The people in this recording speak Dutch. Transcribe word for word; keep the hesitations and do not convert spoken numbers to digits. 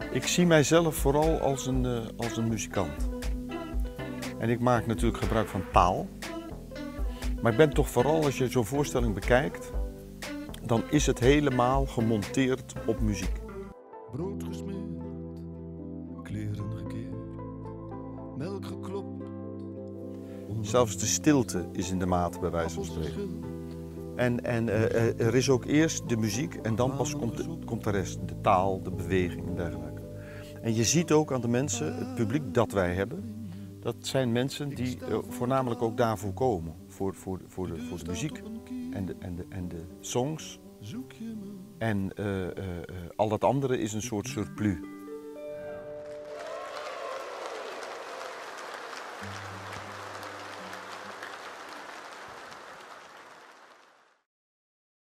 Ik zie mijzelf vooral als een, uh, als een muzikant. En ik maak natuurlijk gebruik van taal. Maar ik ben toch vooral, als je zo'n voorstelling bekijkt, dan is het helemaal gemonteerd op muziek. Brood gesmeerd, kleren gekeerd, melk geklopt. Zelfs de stilte is in de maat, bij wijze van spreken. En, en uh, er is ook eerst de muziek en dan pas komt de, komt de rest. De taal, de beweging en dergelijke. En je ziet ook aan de mensen, het publiek dat wij hebben, dat zijn mensen die uh, voornamelijk ook daarvoor komen. Voor, voor, voor, de, voor de muziek en de, en de, en de songs. En uh, uh, uh, al dat andere is een soort surplus.